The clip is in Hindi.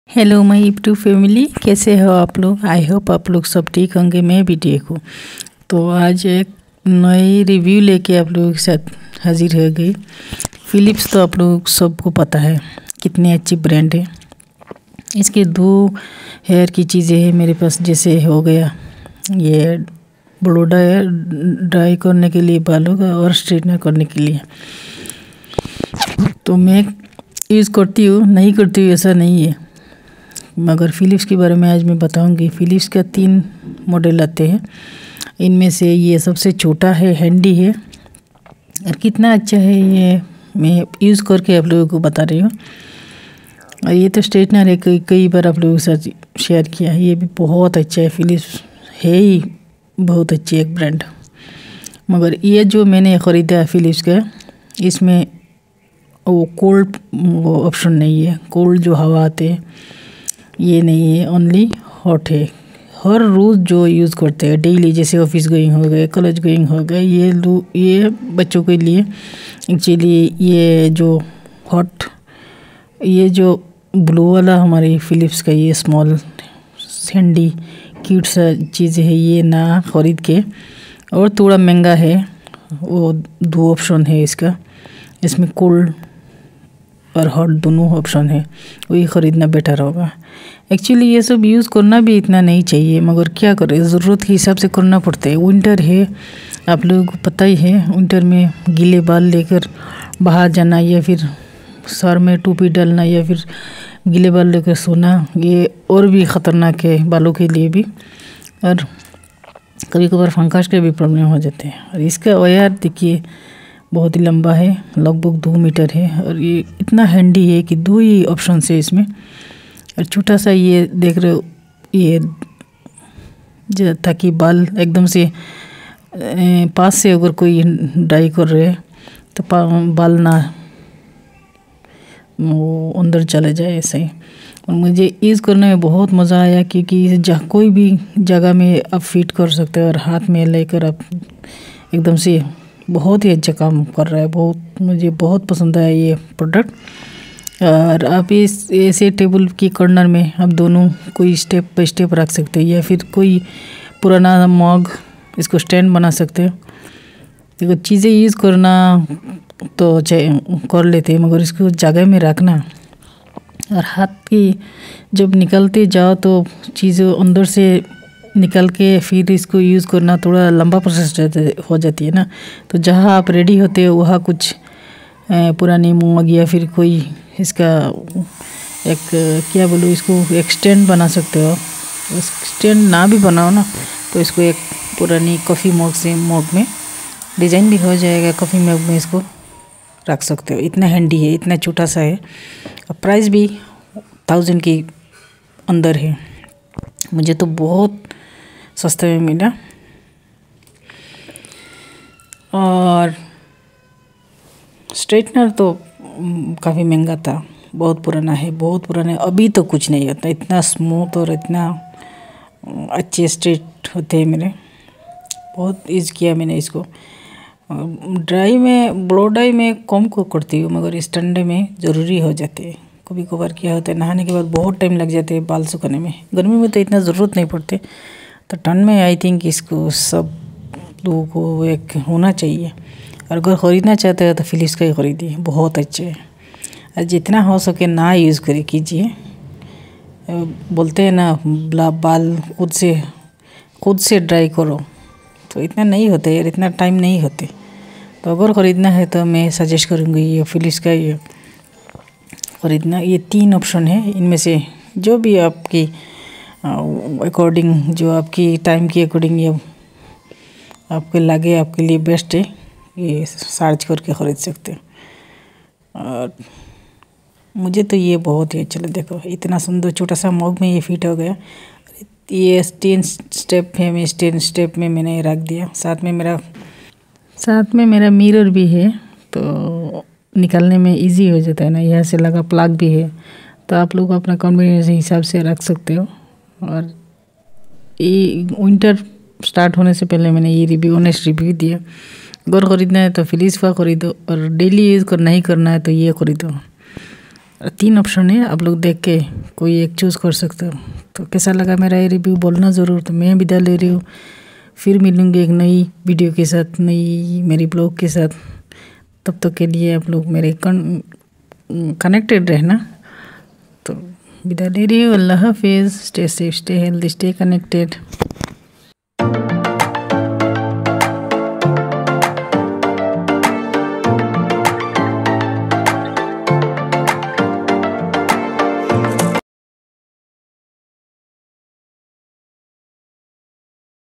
हेलो माय यूट्यूब फैमिली, कैसे हो आप लोग। आई होप आप लोग सब ठीक होंगे, मैं भी ठीक हूँ। तो आज एक नई रिव्यू लेके आप लोगों के साथ हाजिर हो गई। फिलिप्स तो आप लोग सबको पता है कितनी अच्छी ब्रांड है। इसके दो हेयर की चीज़ें हैं मेरे पास। जैसे हो गया ये ब्लो ड्राई करने के लिए बालों का और स्ट्रेटनर करने के लिए। तो मैं यूज़ करती हूँ, नहीं करती हूँ ऐसा नहीं है, मगर फ़िलिप्स के बारे में आज मैं बताऊंगी। फ़िलिप्स का 3 मॉडल आते हैं। इनमें से ये सबसे छोटा है, हैंडी है और कितना अच्छा है ये मैं यूज़ करके आप लोगों को बता रही हूँ। और ये तो स्ट्रेटनर है, कई बार आप लोगों के साथ शेयर किया है। ये भी बहुत अच्छा है, फ़िलिप्स है ही बहुत अच्छी एक ब्रांड। मगर ये जो मैंने ख़रीदा है फ़िलिप्स का, इसमें वो कोल्ड ऑप्शन नहीं है। कोल्ड जो हवा आते हैं ये नहीं है, ओनली हॉट है। हर रोज़ जो यूज़ करते हैं डेली, जैसे ऑफिस गोइंग हो गए, कॉलेज गोइंग हो गए, ये बच्चों के लिए एक्चुअली ये जो हॉट, ये जो ब्लू वाला हमारी फ़िलिप्स का ये स्मॉल हैंडी क्यूट सा चीज़ है, ये ना ख़रीद के, और थोड़ा महंगा है। वो 2 ऑप्शन है इसका, इसमें कोल्ड और हॉट दोनों ऑप्शन है, वही ख़रीदना बेटर होगा। एक्चुअली ये सब यूज़ करना भी इतना नहीं चाहिए, मगर क्या करें, ज़रूरत के हिसाब से करना पड़ता है। विंटर है, आप लोगों को पता ही है, विंटर में गीले बाल लेकर बाहर जाना या फिर सर में टोपी डालना या फिर गीले बाल लेकर सोना, ये और भी ख़तरनाक है बालों के लिए भी। और कभी कभार फंगस के भी प्रॉब्लम हो जाते हैं। और इसका वायर देखिए बहुत ही लंबा है, लगभग 2 मीटर है। और ये इतना हैंडी है कि 2 ही ऑप्शन है इसमें। और छोटा सा ये देख रहे हो, ये ताकि बाल एकदम से पास से अगर कोई ड्राई कर रहे तो बाल ना वो अंदर चले जाए ऐसे ही। और मुझे यूज़ करने में बहुत मज़ा आया, क्योंकि कोई भी जगह में आप फिट कर सकते हो और हाथ में लेकर आप एकदम से बहुत ही अच्छा काम कर रहा है। मुझे बहुत पसंद आया ये प्रोडक्ट। और आप इस ऐसे टेबल की कॉर्नर में आप दोनों कोई स्टेप बाय स्टेप रख सकते हैं, या फिर कोई पुराना मग इसको स्टैंड बना सकते हो। देखो, चीज़ें यूज़ करना तो कर लेते हैं, मगर इसको जगह में रखना और हाथ की जब निकलते जाओ तो चीज़ें अंदर से निकल के फिर इसको यूज़ करना थोड़ा लंबा प्रोसेस हो जाती है ना। तो जहाँ आप रेडी होते हो वहाँ कुछ पुरानी मग या फिर कोई इसका एक क्या बोलूँ, इसको एक स्टैंड बना सकते हो। स्टैंड ना भी बनाओ ना तो इसको एक पुरानी कॉफ़ी मग में डिज़ाइन भी हो जाएगा, कॉफ़ी मग में इसको रख सकते हो। इतना हैंडी है, इतना छोटा सा है, और प्राइस भी 1000 के अंदर है। मुझे तो बहुत सस्ते में मिला। और स्ट्रेटनर तो काफ़ी महंगा था, बहुत पुराना है, बहुत पुराना है। अभी तो कुछ नहीं होता, इतना स्मूथ और इतना अच्छे स्ट्रेट होते हैं मेरे। बहुत यूज़ किया मैंने इसको। ड्राई में ब्लो ड्राई में कम को करती हूँ, मगर इस ठंडे में ज़रूरी हो जाते हैं। कभी कभार क्या होता है, नहाने के बाद बहुत टाइम लग जाते हैं बाल सुखाने में। गर्मी में तो इतना ज़रूरत नहीं पड़ती, तो ठंड में आई थिंक इसको सब लोगों को एक होना चाहिए। और अगर ख़रीदना चाहते हो तो फ़िलिप्स का ही ख़रीदिए, बहुत अच्छे है। और जितना हो सके ना यूज़ कीजिए। बोलते हैं ना, बाल खुद से ड्राई करो, तो इतना नहीं होता यार, इतना टाइम नहीं होते। तो अगर ख़रीदना है तो मैं सजेस्ट करूँगी ये फ़िलिप्स का ये ख़रीदना। ये 3 ऑप्शन है, इनमें से जो भी आपकी अकॉर्डिंग, जो आपकी टाइम के अकॉर्डिंग ये आपके लगे, आपके लिए बेस्ट है, ये सर्च करके ख़रीद सकते हैं। और मुझे तो ये बहुत ही अच्छा लगा। देखो, इतना सुंदर छोटा सा मग में ये फिट हो गया। ये 10 स्टेप है, मैं 10 स्टेप में मैंने रख दिया। साथ में मेरा मिरर भी है, तो निकालने में इजी हो जाता है ना। यहाँ से लगा प्लग भी है, तो आप लोग अपना कन्वीनियंस हिसाब से रख सकते हो। और ये विंटर स्टार्ट होने से पहले मैंने ये ऑनेस्ट रिव्यू दिया। अगर ख़रीदना है तो फ़िलिप्स का ख़रीदो, और डेली यूज़ नहीं करना है तो ये ख़रीदो। 3 ऑप्शन है, आप लोग देख के कोई एक चूज़ कर सकते हो। तो कैसा लगा मेरा ये रिव्यू बोलना ज़रूर। तो मैं विदा ले रही हूँ, फिर मिलूँगी एक नई वीडियो के साथ, नई मेरी ब्लॉग के साथ। तब तक के लिए आप लोग मेरे कनेक्टेड रहना। तो विदा ले रही हूँ, अल्लाह हाफिज़। Stay safe, stay healthy, stay connected.